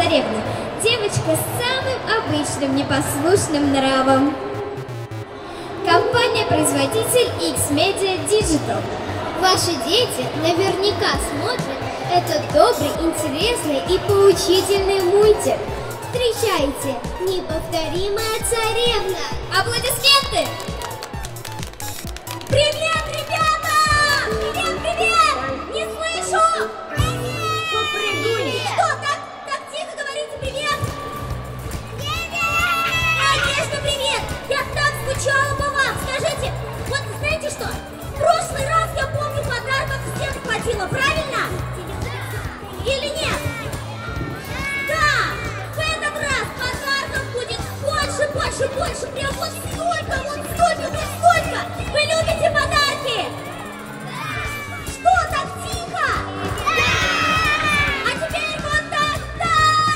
царевны. Девочка с самым обычным непослушным нравом. Компания-производитель X-Media Digital. Ваши дети наверняка смотрят этот добрый, интересный и поучительный мультик. Встречайте, неповторимая царевна! Аплодисменты! Привет, ребята! Привет, привет! Не слышу! Привет! Попрыгули! Что, так тихо говорите привет? Привет! Конечно, привет! Я так скучала по вам! Скажите, вот знаете что? В прошлый раз, я помню, подарков всем хватило, правильно? Или нет? Да! В этот раз подарков будет больше! Прям вот столько! Вы любите подарки? Что так тихо? А теперь вот так! Да!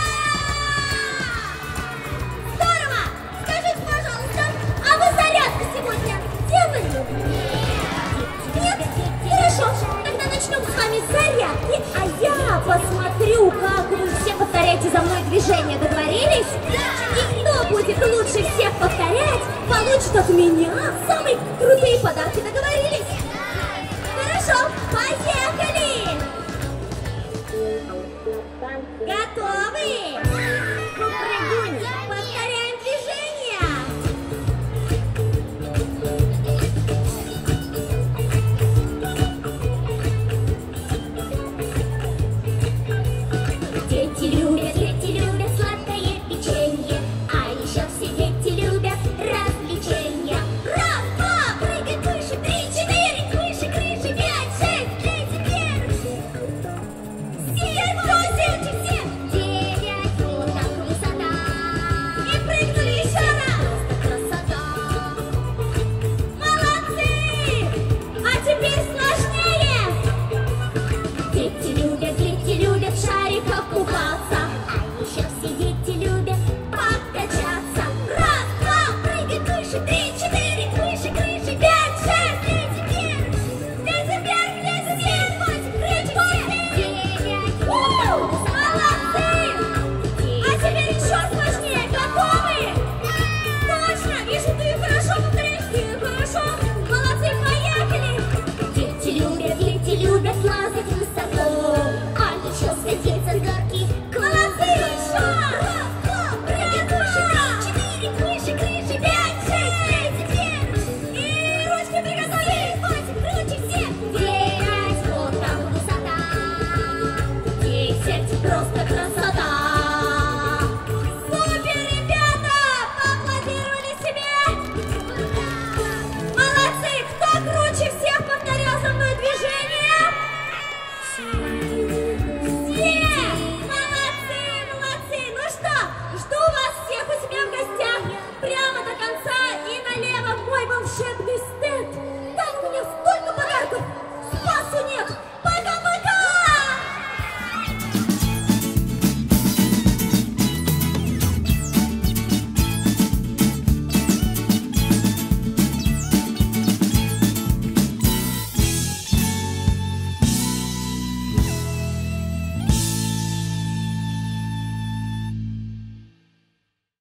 Здорово! Скажите, пожалуйста, а вы зарядку сегодня делали? Нет? Хорошо, тогда начнем с вами с зарядки, а я посмотрю, как вы все повторяете за мной движение. Договорились? И кто будет лучше всех повторять, получит от меня самые крутые подарки. Договорились?